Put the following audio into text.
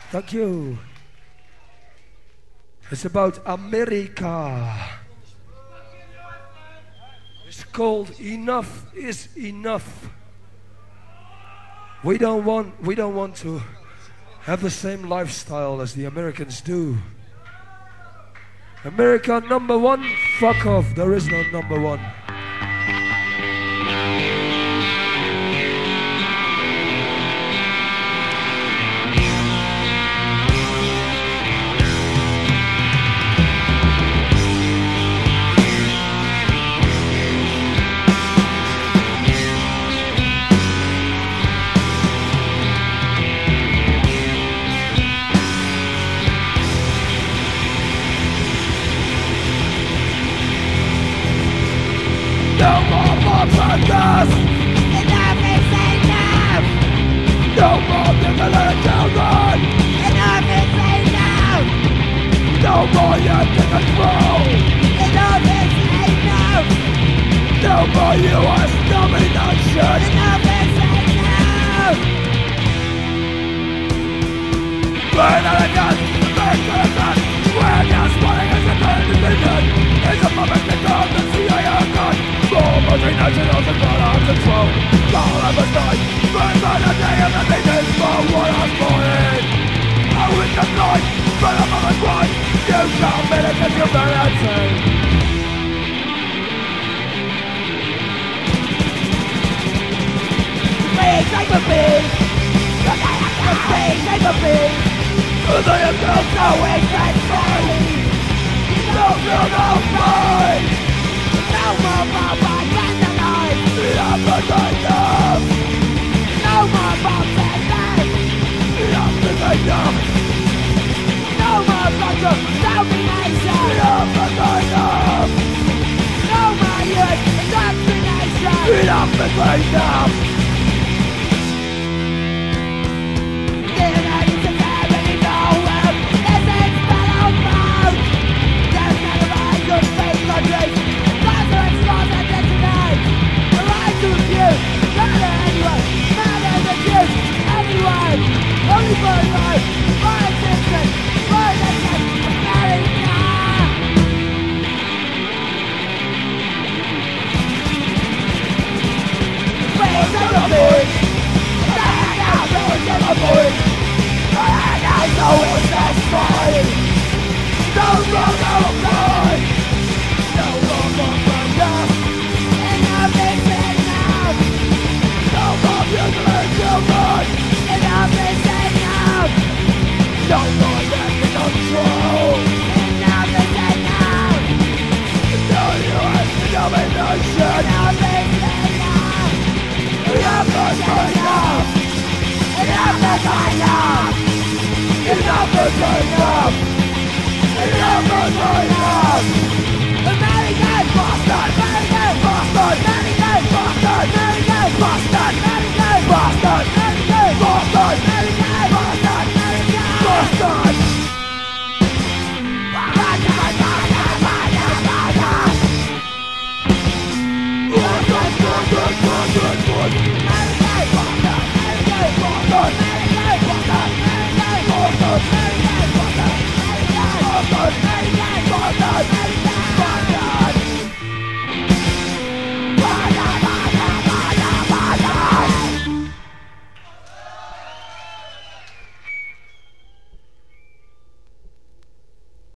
Thank you. It's about America. It's called Enough is Enough. We don't want to have the same lifestyle as the Americans do. America number one, fuck off. There is no number one. No more propaganda. Enough is enough. No more little children. Enough is enough. No more young control. Enough is enough. No more US domination. Enough is enough. Burn out the guns, burn to the sun. We're just running as a television. It's a moment to come to see a gun. Multinationals are not on control. All of us die. Burn by the day of the nations for what I'm born. I wish the blood, burn up on the ground. You shall mitigate humanity. Please take the peace. Please take the peace. They have built no interest for me. No feel no fight. No more propaganda lies. Enough is enough. No more bombs and knives. Enough is enough. No more culture domination. Enough is enough. No more youth indoctrination. Enough is enough. The United States already know where this is fellow found. There's not a right to fake countries. Only for life, for existence, for nation, America! Please take the voice! Stand out, please take the voice! And I know it's necessary! No more pride! No more propaganda! Enough is enough! No more mutilation! Enough is enough! No more left control! Enough is enough! No US domination! Enough is enough! Enough is enough! Enough is enough! Enough is enough! Enough is enough! American bastard! American bastard! American bastard! American bastard! American bastard!